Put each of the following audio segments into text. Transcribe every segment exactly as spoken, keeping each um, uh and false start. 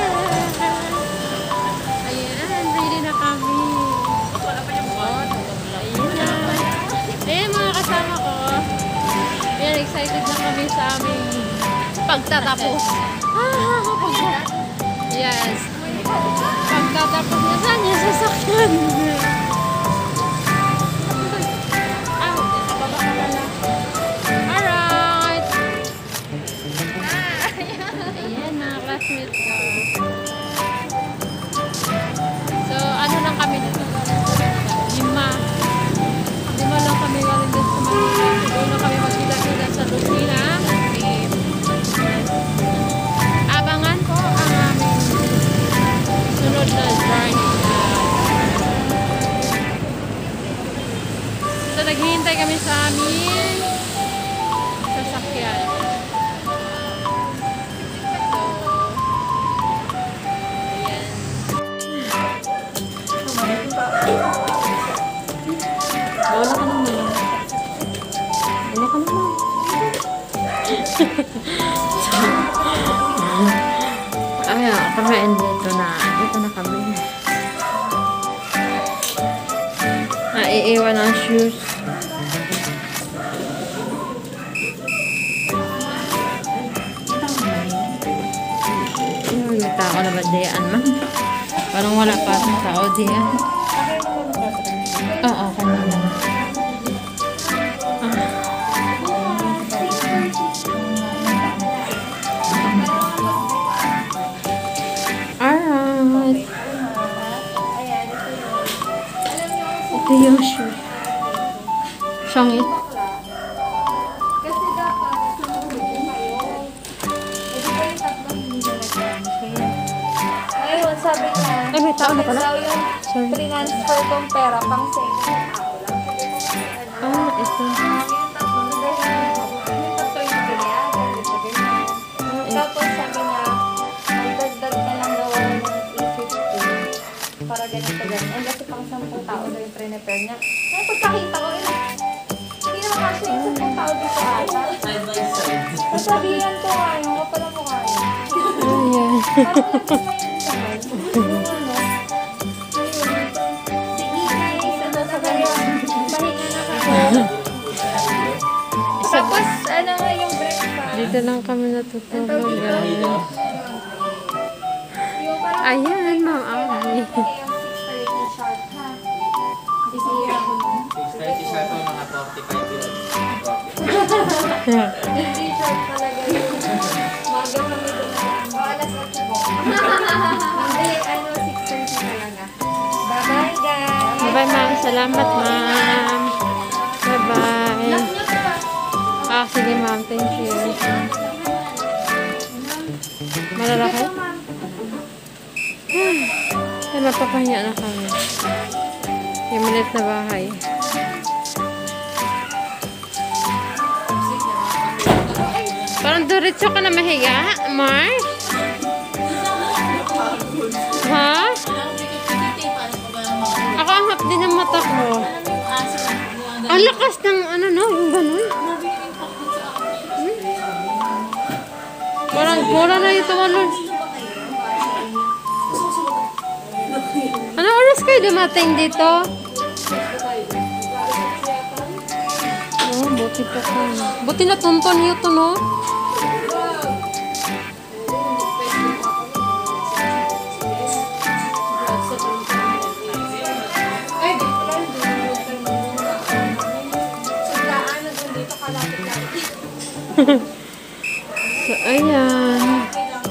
Ayan, ready na kami. Ayan. Ayan mga kasama ko. Ayan, excited na kami sa aming pagtatapos. Ah, pagtatapos. Yes. Pagtatapos niya saan niya sasakyan. Alright. Ayan mga classmates ko. So, ano lang kami dito? Lima. Lima lang kami galing dito sa Manila. Doon na kami magkita-kita sa Lucina. Abangan po ang aming sunod na journey. So, naghihintay kami sa amin sasakyan. Wala ka naman. Wala ka naman. Ay, kami dito na. Dito na kami. Naiiwan ang shoes. Ay, may tao na ba diyan man? Parang wala pa sa tao diyan. Oo, kanina. Alright. Ito yung shoe. Sangit. Kasi dapat sumugin kayo. Hindi kayo tatlong hindi na nag-transfer. Ngayon, sabi niya, Ay, may tao na pala. daw yung Sorry. transfer kong pera pang saving tao lang. Ah, ito. Yung tatlong nag-transfer. Yung tatlo yung binayaran. Ito ganyan. Tapos sabi niya, magdagdag na lang daw ako ng eight fifty para ganito ganyan. Kasi pang sampung tao daw yung pre-repair niya. Ngayon, pagkakita ko, eh, hindi naman kasi yung sampung tao dito ata. Side by side. Masabihan ko nga yung kapal ang mukha niya. Ayan. Parang nagsimayin sa man. Yung ano, sige guys, ano sa ganyan, mahinga na kayo. Tapos, ano nga yung breakfast? Dito lang kami natutulog. Ayan. Yung parang Ayan, ma'am. Ay. yung six thirty sharp ha. Bisira ko nun. six thirty sharp ang mga forty-five years. Hindi sharp talaga yun. Maga kami doon na lang. O, alas eight po. Hindi, ano, six thirty talaga. Bye-bye guys! Bye-bye, ma'am. Salamat, ma'am. Bye-bye. Ah, sige, ma'am. Thank you. Malalaki? Ay, mapapahinga na kami. Yung minute na bahay. Parang diretso ka na mahiga, Mars? Ha? Ako ang hap din ng mata ko. Ang lakas ng ano, no? Yung ganun. Hmm? Parang bola na yung tumalon. Ano oras kayo dumating dito? Oh, buti pa ka. Buti na tunton niyo to, no? So, ayan.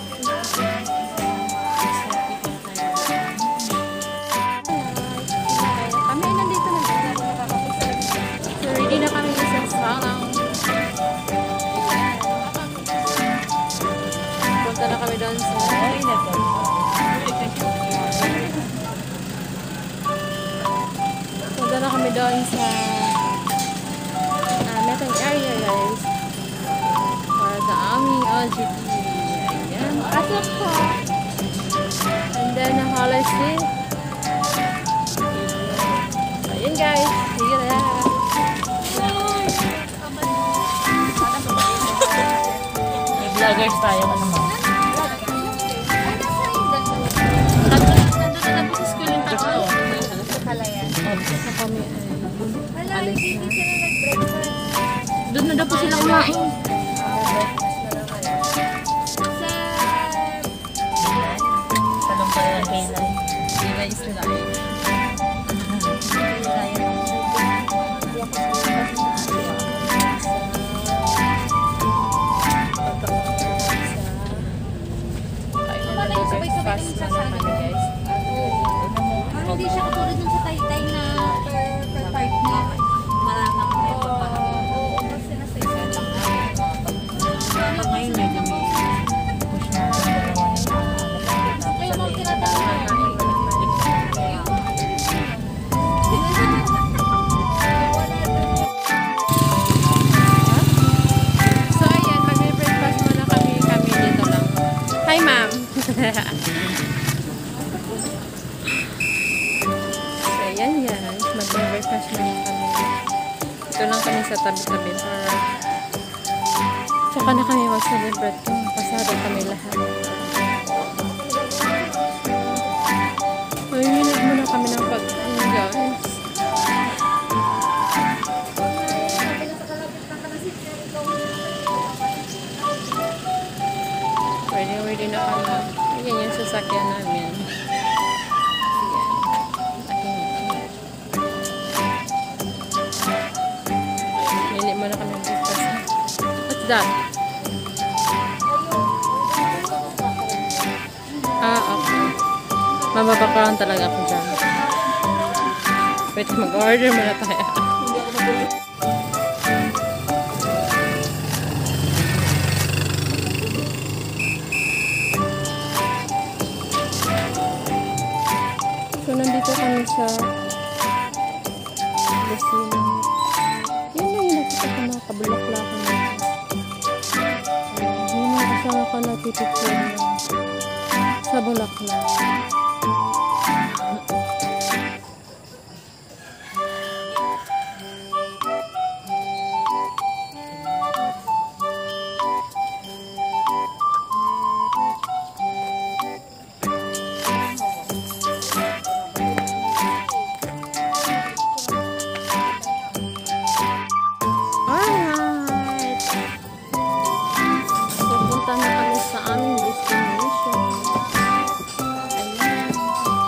Kami ay nandito na. So, ready na kami sa salang. Punta na kami doon sa... Punta na kami doon sa... Uh, metang area, guys. Para sa aming L G B T. Ayan. Pasok po. And then, Hollow Street. Ayun guys, see you there. May vloggers tayo, ano mo? kumain. Tanong pa lang Kaylay. Kaylay is live. Breakfast na naman guys. Hindi siya katulad ng sa Taytay na per, per part niya. Maramang may pagpahapon. Oo, kasi nasa isa lang. Pag ngayon niya, push na ang dalawa ng mga kaya mo tinatawag na So ayan, mag-breakfast muna kami. Kami dito lang. Hi ma'am! So ayan guys, mag-breakfast muna kami. Ito lang kami sa tabi-tabi para tsaka na kami mag-celebrate kung pasado kami lahat. Ay, minag muna kami ng pag-ano guys. Ready, ready na kami. Ayan yung sasakyan namin. Nili mo na kami ng breakfast. What's that? Ah, okay. Mababakaran talaga ako dyan. Wait, mag-order muna tayo. So, nandito kami sa Lucina. Yan na yung nakita ko mga kabulaklakan natin. Yung mga kasama ko natitipon sa bulaklak. Alright! Pupunta na kami sa aming destination. Ayan.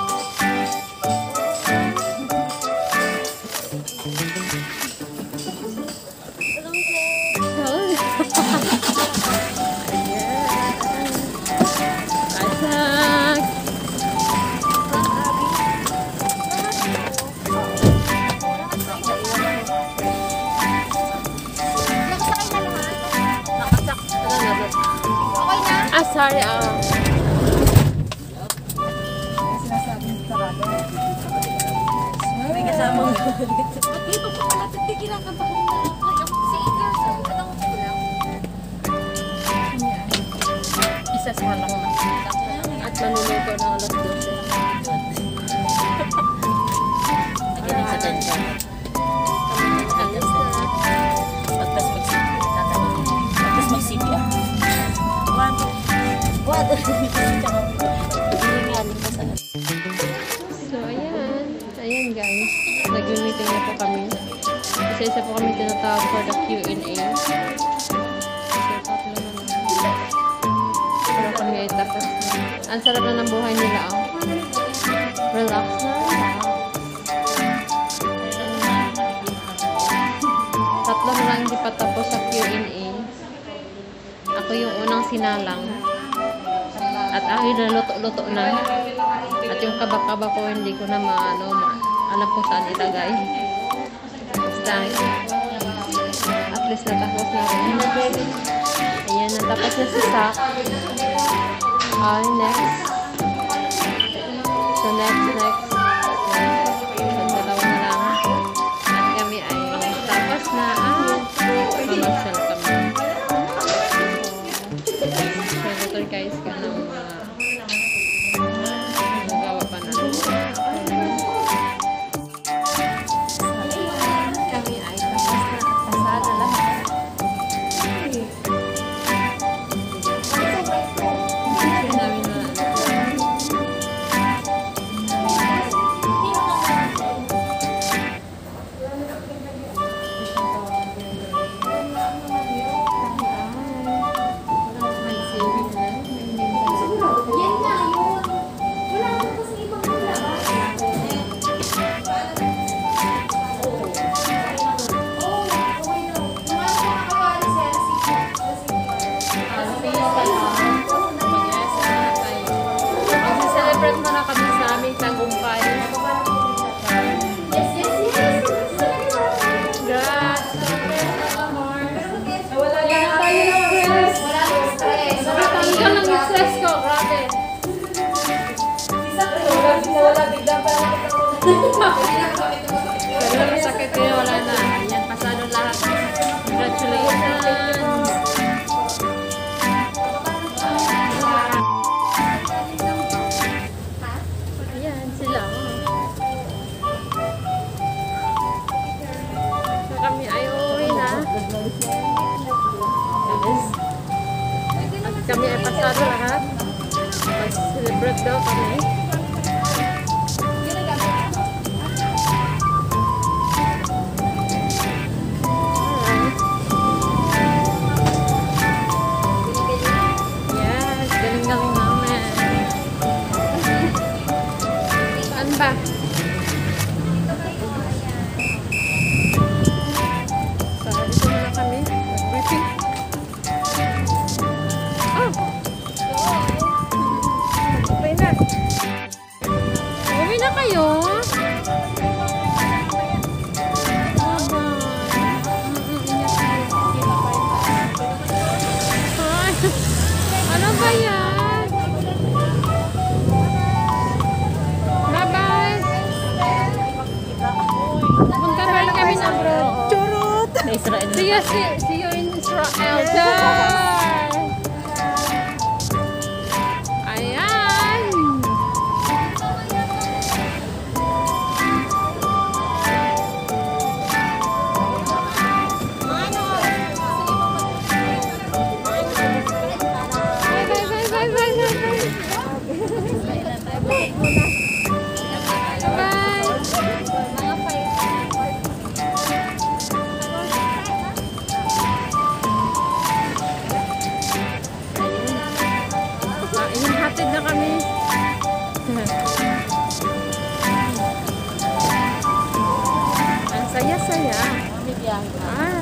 Asak! Ah, sorry. Ah. may kasama mo. At dito ko pala, tigilan ka pa kung na si Igor sa anong kulang. Isa sa lang na. At manuluto ng alas dose. Agaling sa tanda. Alas na. Pagtas mag-sipi. Pagtas mag-sipi ah. One. One. Hilinganin ko sa So, ayan. Ayan, guys. Nag-meeting na po kami. Isa-isa po kami tinatawag for the Q and A. So, tatlo na lang. Pero kami ay tapos na. Ang sarap na ng buhay nila, oh. Relax na. Tatlo na lang hindi pa tapos sa Q and A. Ako yung unang sinalang. At akin na luto-luto na. At yung kabak-kabak ko, hindi ko na maano, ma alam kung saan itagay. Basta, at least natapos na rin. Ayan, natapos na si Sak. Okay, next. So, next, next. So, dalawa na lang. At kami ay tapos na. At mamasyal kami. So, ito guys, ganang mga nagawa pa na. Kami ay tapos na at pasada lahat. Hindi namin na Pero masakit yun, wala na. Ayan, pasado lahat. Congratulations! Ayan, sila. So kami ay uuwi na. Yes. At kami ay pasado lahat. Mag-celebrate daw kami. Ba? So, dito na kami. Briefing. Oh! Uwi na. Uwi na kayo? Ay, ano ba yan? Israel. See you, see, see you in Israel. Bye. Ayan. Bye, bye, bye, bye, bye, bye, bye. Hatid na kami. Ang saya-saya. Ah.